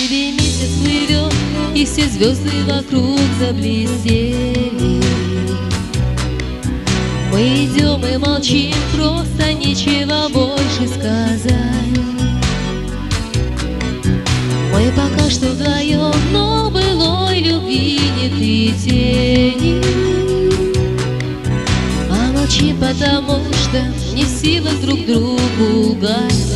небе месяц плывет, и все звезды вокруг заблестели. Мы идем и молчим, просто нечего больше сказать. Мы пока что вдвоем, но былой любви нет и тени. А молчим, потому что не в силах друг другу лгать.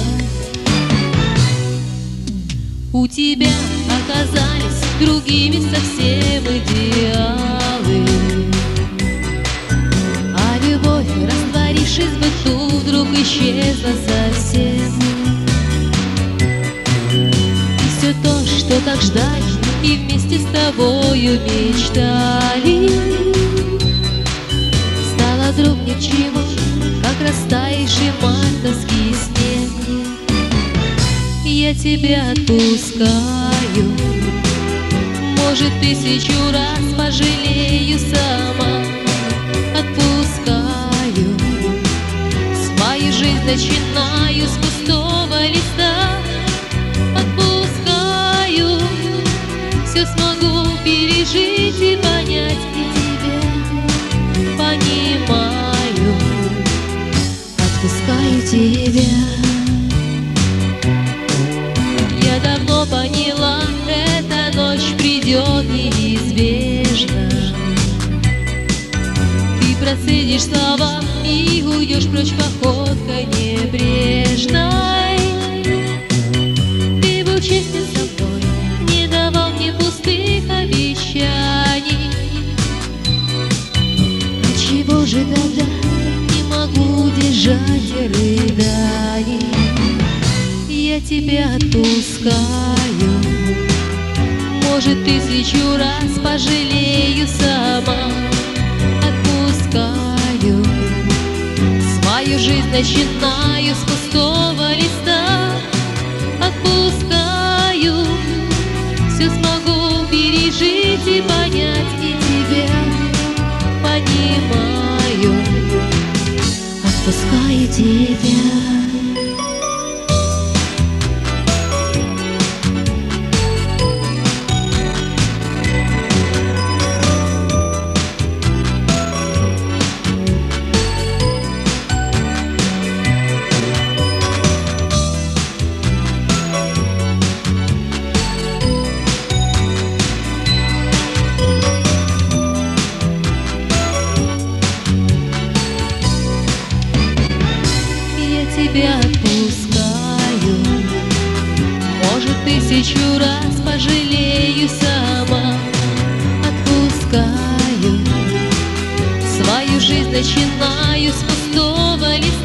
У тебя оказались другими совсем идеалы, а любовь, растворившись в быту, вдруг исчезла совсем. И все то, что так ждали и вместе с тобою мечтали, стало вдруг ни к чему, как растаявший мартовский снег. Я тебя отпускаю, может, 1000 раз пожалею сама. Отпускаю, свою жизнь начинаю с пустого листа. Отпускаю, все смогу пережить и понять, и тебя понимаю. Отпускаю тебя. Я давно поняла, эта ночь придет неизбежно. Ты процедишь слова и уйдешь прочь походкой небрежной. Ты был честен со мной, не давал мне пустых обещаний. Отчего же тогда не могу держать рыданий? Я тебя отпускаю, может, 1000 раз пожалею сама. Отпускаю, свою жизнь начинаю с пустого листа. Отпускаю, все смогу пережить и понять, и тебя понимаю. Отпускаю тебя. Тебя отпускаю, может, 1000 раз пожалею сама. Отпускаю, свою жизнь начинаю с пустого листа.